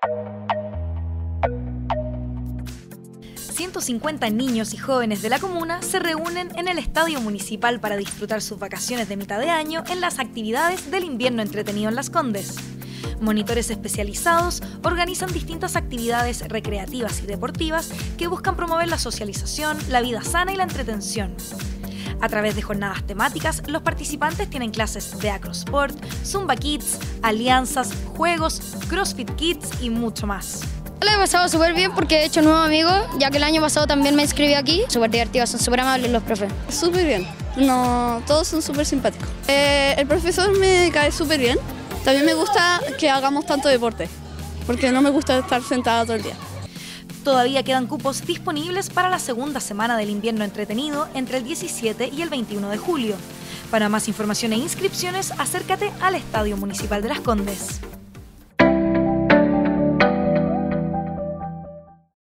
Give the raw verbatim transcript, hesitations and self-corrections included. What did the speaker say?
ciento cincuenta niños y jóvenes de la comuna se reúnen en el Estadio Municipal para disfrutar sus vacaciones de mitad de año en las actividades del invierno entretenido en Las Condes. Monitores especializados organizan distintas actividades recreativas y deportivas que buscan promover la socialización, la vida sana y la entretención. A través de jornadas temáticas, los participantes tienen clases de acrosport, Zumba Kids, alianzas, juegos, CrossFit Kids y mucho más. Lo he pasado súper bien porque he hecho nuevos amigos, ya que el año pasado también me inscribí aquí. Súper divertidos, son súper amables los profes. Súper bien, no, todos son súper simpáticos. Eh, el profesor me cae súper bien. También me gusta que hagamos tanto deporte, porque no me gusta estar sentada todo el día. Todavía quedan cupos disponibles para la segunda semana del invierno entretenido entre el diecisiete y el veintiuno de julio. Para más información e inscripciones, acércate al Estadio Municipal de Las Condes.